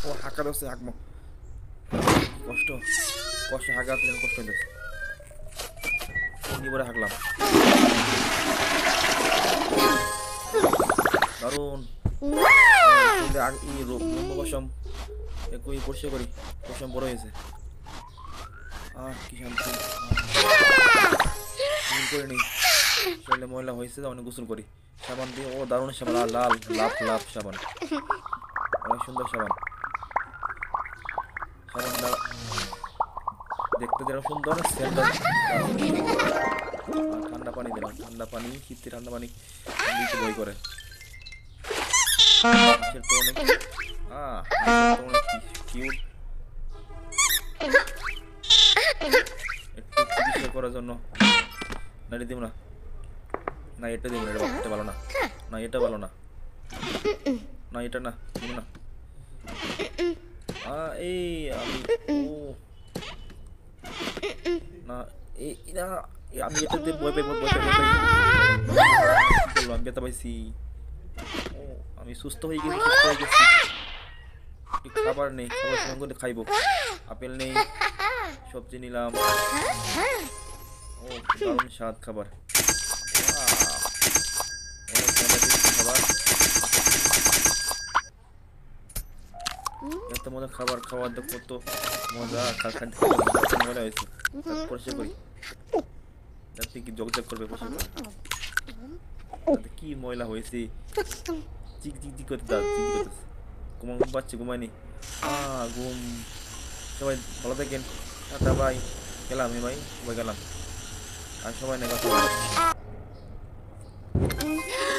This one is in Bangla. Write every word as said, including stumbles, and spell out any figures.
ও হাঁকা দোষে হাঁকমো কষ্ট কষ্ট হাঁকাতে কষ্ট হইতেছে নিবরে হাঁকলাম দারুণ পশম একটু পরিষ্কার করি পশম বড় হয়েছে আহ কি শান্তি গোসল করে নিই শরীরে ময়লা হয়েছে অনেক গোসল করি সাবান দিয়ে ও দারুণ সাবান লাল লাল লাভ লাভ সাবান অনেক সুন্দর সাবান সাবানটা দেখতে যেরকম সুন্দর সেন্ট ঠান্ডা পানি দিলাম ঠান্ডা পানি শীতে ঠান্ডা পানি দিতে ভয় করে তো অনেক আহ অনেক কিউট একটু চিকিৎসা করার জন্য না দিব না না এটা দিব না এটা ভালো না না এটা ভালো না না এটা না দিব না এই আমি ও না এই না আমি এটাতে বই পেয়ে বই পেয়ে বললাম ব্যথা পাইছি ও আমি সুস্থ হয়ে গেছি সুস্থ হয়ে গেছি খাবার নেই খাবার সময় করে খাইব আপেল নেই সবজি নিলাম ও দারুণ স্বাদ খাবার খাবার এত মজা খাবার খাওয়ার তো কত মজা খাদ্য মজা হয়েছে পরিষ্কার করি যাতে কি জগজগ করবে পরিষ্কার করে কি ময়লা হয়েছে চিক চিক চিক করতে চিক চিক করতেছে ঘুমা ঘুম পাচ্ছে ঘুমায়নি আহ ঘুম সবাই ভালো থাকেন টাটা বাই গেলাম আমি ভাই সবাই গেলাম আর সবাই নেই কথা